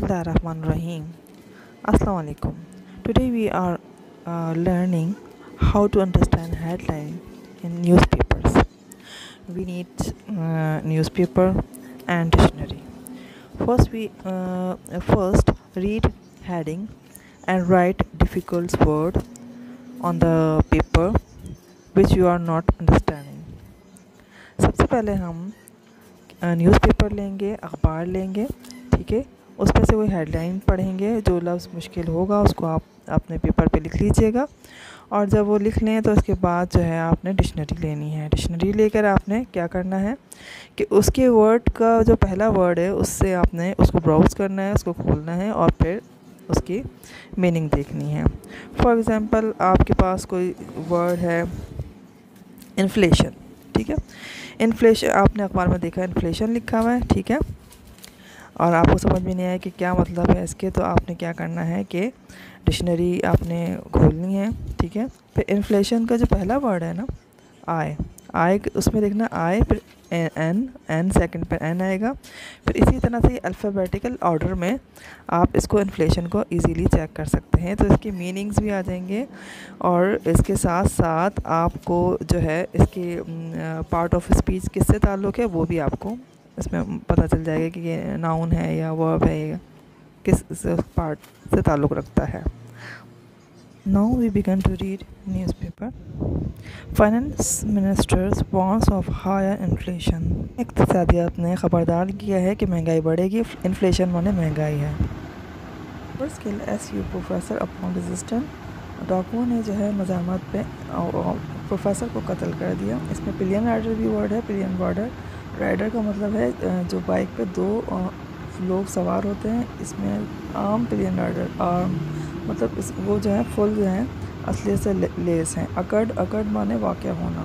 Bismillahirrahmanirrahim. Assalamu alaikum. Today we are learning how to understand headline in newspapers. We need newspaper and dictionary. First read heading and write difficult word on the paper which you are not understanding. सबसे पहले हम newspaper लेंगे, अखबार लेंगे, ठीक है। उसमें से कोई हेडलाइन पढ़ेंगे, जो लफ्ज़ मुश्किल होगा उसको आप अपने पेपर पे लिख लीजिएगा। और जब वो लिख लें तो उसके बाद जो है आपने डिक्शनरी लेनी है। डिक्शनरी लेकर आपने क्या करना है कि उसके वर्ड का जो पहला वर्ड है उससे आपने उसको ब्राउज़ करना है, उसको खोलना है और फिर उसकी मीनिंग देखनी है। फॉर एग्ज़ाम्पल आपके पास कोई वर्ड है इन्फ्लेशन, ठीक है। इन्फ्लेशन आपने अखबार में देखा, इन्फ्लेशन लिखा हुआ है, ठीक है, और आपको समझ में नहीं आया कि क्या मतलब है इसके, तो आपने क्या करना है कि डिक्शनरी आपने खोलनी है, ठीक है। फिर इन्फ्लेशन का जो पहला वर्ड है ना, आय उसमें देखना आय, फिर एन सेकंड पर एन आएगा। फिर इसी तरह से अल्फ़ाबेटिकल ऑर्डर में आप इसको इन्फ्लेशन को इजीली चेक कर सकते हैं, तो इसकी मीनिंग्स भी आ जाएंगे और इसके साथ साथ आपको जो है इसके पार्ट ऑफ स्पीच किससे ताल्लुक़ है वो भी आपको इसमें पता चल जाएगा कि ये नाउन है या वर्ब है या किस पार्ट से ताल्लुक़ रखता है। Now we began to read newspaper. Finance ministers warns of higher inflation. इक़्तिसादियात ने ख़बरदार किया है कि महंगाई बढ़ेगी। इन्फ्लेशन माने महंगाई है। First kill SU professor upon resistant. डाकुओं ने जो है मज़ामत पे प्रोफेसर को कत्ल कर दिया। इसमें पिलियन राइडर भी वर्ड है। पिलियन राइडर का मतलब है जो बाइक पे दो लोग सवार होते हैं। इसमें आम पिलियन राइडर मतलब वो जो है फुल जो है असली से लेस हैं। अकड़ माने वाक़या होना।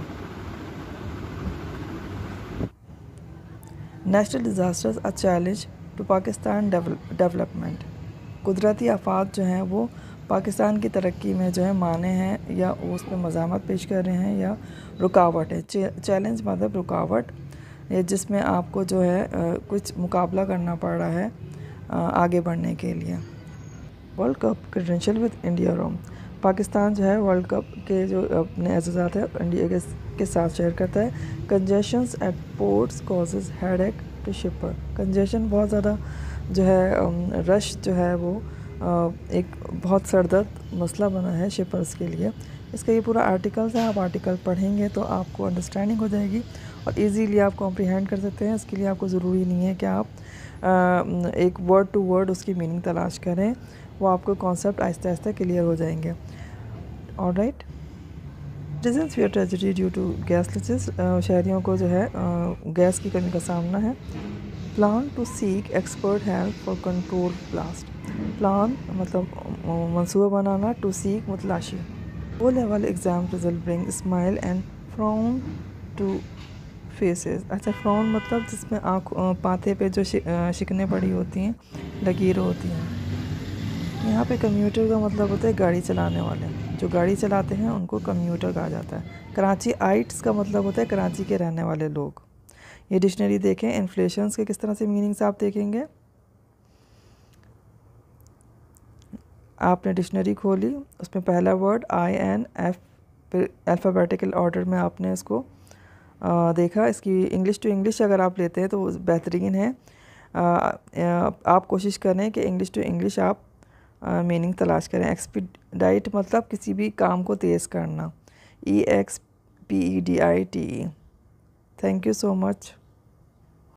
National disasters a challenge to Pakistan development. कुदरती आफात जो हैं वो पाकिस्तान की तरक्की में जो है माने हैं या उस पर मज़ामत पेश कर रहे हैं या रुकावट है। चैलेंज मतलब रुकावट, या जिसमें आपको जो है कुछ मुकाबला करना पड़ रहा है आगे बढ़ने के लिए। World cup credential with India roam. Pakistan जो है वर्ल्ड कप के जो अपने एजाज़ात है इंडिया के साथ शेयर करता है। Congestions at ports causes headache to shipper. Congestion बहुत ज़्यादा जो है रश जो है वो एक बहुत सरदर्द मसला बना है शिपर्स के लिए। इसका ये पूरा आर्टिकल्स है, आप आर्टिकल पढ़ेंगे तो आपको अंडरस्टैंडिंग हो जाएगी और इजीली आप कॉम्प्रिहेंड कर सकते हैं। इसके लिए आपको ज़रूरी नहीं है कि आप एक वर्ड टू वर्ड उसकी मीनिंग तलाश करें, वो आपको कॉन्सेप्ट आहिस्ता आहिस्ता क्लियर हो जाएंगे। Alright. Citizens fair tragedy due to gas leaches. शहरियों को जो है गैस की कमी का सामना है। Plan to seek expert help for control blast. Plan मतलब मंसूबा बनाना, टू सीक मतलाशी। O level exam result bring smile and frown to faces. अच्छा, फ्राउन मतलब जिसमें पाते पे जो शिकने पड़ी होती हैं, लकीर होती हैं। यहाँ पे कम्यूटर का मतलब होता है गाड़ी चलाने वाले। जो गाड़ी चलाते हैं उनको कम्यूटर कहा जाता है। कराची आइट्स का मतलब होता है कराची के रहने वाले लोग। ये डिक्शनरी देखें, इन्फ्लेशंस के किस तरह से मीनिंग्स आप देखेंगे। आपने डिक्शनरी खोली, उसमें पहला वर्ड INF, फिर अल्फ़ाबेटिकल ऑर्डर में आपने इसको देखा। इसकी इंग्लिश टू इंग्लिश अगर आप लेते हैं तो बेहतरीन है। आप कोशिश करें कि इंग्लिश टू इंग्लिश आप मीनिंग तलाश करें। एक्सपीडाइट मतलब किसी भी काम को तेज़ करना। EXPEDITE। Thank you so much.